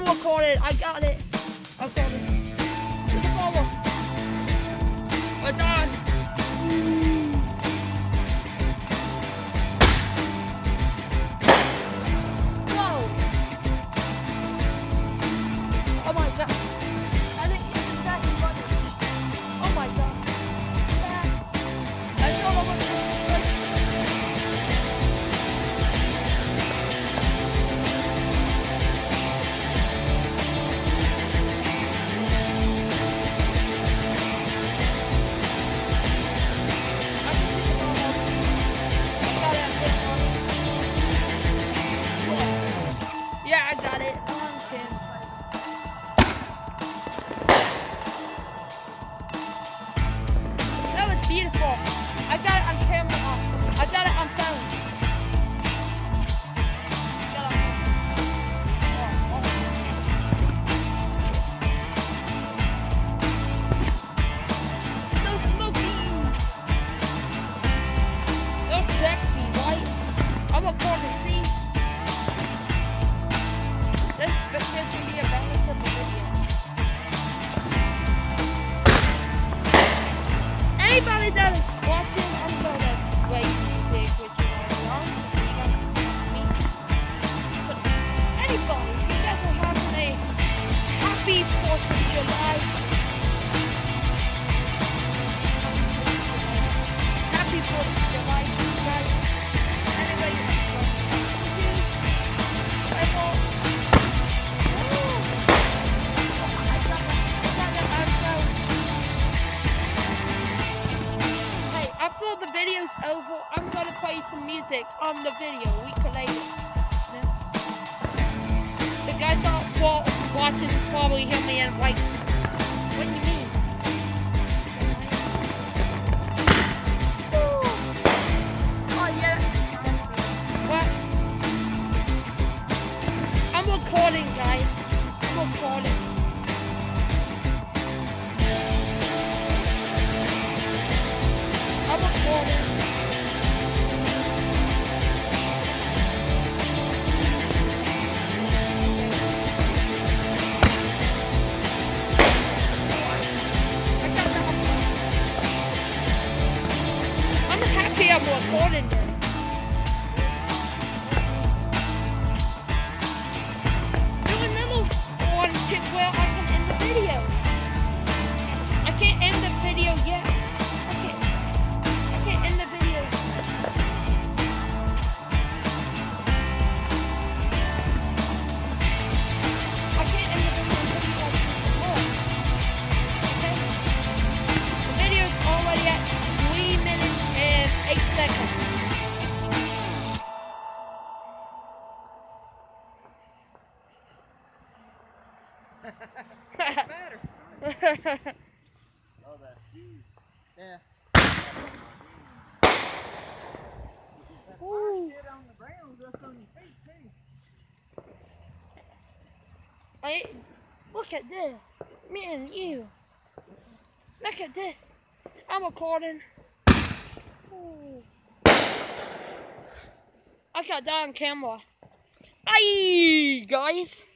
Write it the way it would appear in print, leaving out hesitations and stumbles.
I'm recording. I got it. I got it. Look at follow. It's on. Whoa. Oh my god. I didn't even back and run it. Oh my god. I don't know what to do. Yeah, I got it. That was beautiful. I got it on camera. I got it on phone. So smoky. So sexy, right? I'm a corner, see? This can be a bonus of the video. Anybody that is watching, I'm gonna wait music, which is already on. But anybody, you guys are having a happy 4th of July. Happy 4th of July, guys. Anybody that's after the video's over, I'm gonna play some music on the video a week later. The guys that watching probably hear me and like, what do you mean? Oh yeah. What? I'm recording, guys. I'm recording. I'm recording. I'm happy I'm recording this. Do another one where I can end the video. I can't end the video yet. In the video. I can't end the video until you guys more. Okay? The video's already at 3 minutes and 8 seconds. Better. Oh, that fuse. Yeah. Ooh. Get on the ground, just on your feet too. Look at this. Me and you. Look at this. I'm recording. Ooh. I got that on camera. Bye, guys.